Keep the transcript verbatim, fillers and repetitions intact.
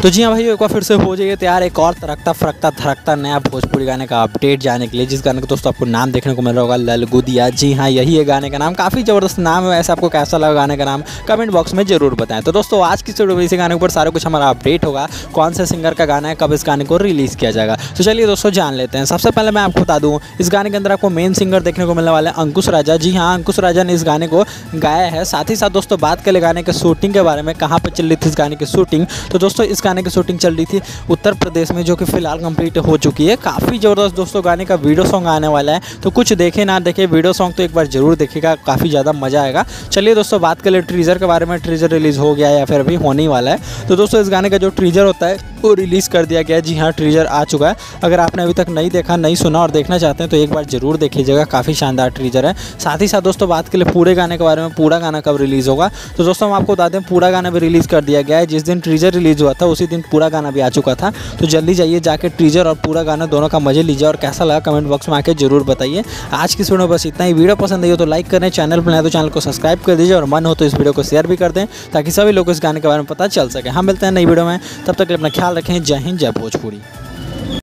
तो जी हाँ भाई, एक बार फिर से हो जाइए तैयार एक और तरकता फरकता धड़कता नया भोजपुरी गाने का अपडेट जाने के लिए, जिस गाने को दोस्तों आपको नाम देखने को मिल रहा होगा ललगुदिया। जी हाँ, यही है गाने का नाम। काफ़ी ज़बरदस्त नाम है। वैसे आपको कैसा लगा गाने का नाम कमेंट बॉक्स में जरूर बताएं। तो दोस्तों आज की वीडियो में इसी गाने के ऊपर सारा कुछ हमारा अपडेट होगा, कौन से सिंगर का गाना है, कब इस गाने को रिलीज़ किया जाएगा। तो चलिए दोस्तों जान लेते हैं। सबसे पहले मैं आपको बता दूँ, इस गाने के अंदर आपको मेन सिंगर देखने को मिलने वाला है अंकुश राजा। जी हाँ, अंकुश राजा ने इस गाने को गाया है। साथ ही साथ दोस्तों बात करें गाने के शूटिंग के बारे में, कहाँ पर चल रही थी इस गाने की शूटिंग, तो दोस्तों इस गाने की शूटिंग चल रही थी उत्तर प्रदेश में, जो कि फिलहाल कंप्लीट हो चुकी है। काफ़ी ज़बरदस्त दोस्तों गाने का वीडियो सॉन्ग आने वाला है, तो कुछ देखे ना देखे वीडियो सॉन्ग तो एक बार जरूर देखिएगा, काफ़ी ज़्यादा मज़ा आएगा। चलिए दोस्तों बात करें ट्रीजर के बारे में। ट्रीजर रिलीज़ हो गया है या फिर अभी होने वाला है। तो दोस्तों इस गाने का जो ट्रीजर होता है वो रिलीज़ कर दिया गया है। जी हाँ, ट्रीजर आ चुका है। अगर आपने अभी तक नहीं देखा, नहीं सुना और देखना चाहते हैं तो एक बार जरूर देखिएगा, काफ़ी शानदार ट्रीजर है। साथ ही साथ दोस्तों बात करें पूरे गाने के बारे में, पूरा गाना कब रिलीज़ होगा, तो दोस्तों हम आपको बता दें पूरा गाना भी रिलीज़ कर दिया गया है। जिस दिन ट्रीजर रिलीज़ हुआ था उसी दिन पूरा गाना भी आ चुका था। तो जल्दी जाइए जाके ट्रीजर और पूरा गाना दोनों का मजे लीजिए, और कैसा लगा कमेंट बॉक्स में आके जरूर बताइए। आज की वीडियो बस इतना ही। वीडियो पसंद आई हो तो लाइक करें, चैनल पर नए तो चैनल को सब्सक्राइब कर दीजिए, और मन हो तो इस वीडियो को शेयर भी कर दें ताकि सभी लोग इस गाने के बारे में पता चल सके। हम मिलते हैं नई वीडियो में, तब तक अपना ख्याल रखें। जय हिंद, जय भोजपुरी।